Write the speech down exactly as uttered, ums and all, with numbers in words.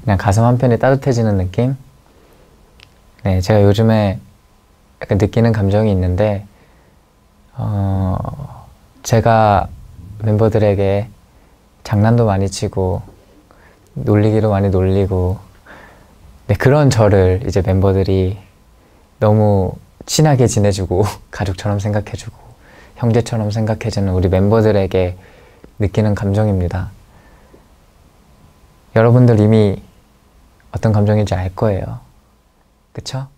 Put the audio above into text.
그냥 가슴 한편이 따뜻해지는 느낌? 네, 제가 요즘에 약간 느끼는 감정이 있는데 어, 제가 멤버들에게 장난도 많이 치고 놀리기도 많이 놀리고 네, 그런 저를 이제 멤버들이 너무 친하게 지내주고 가족처럼 생각해주고 형제처럼 생각해주는 우리 멤버들에게 느끼는 감정입니다. 여러분들 이미 어떤 감정인지 알 거예요. 그쵸?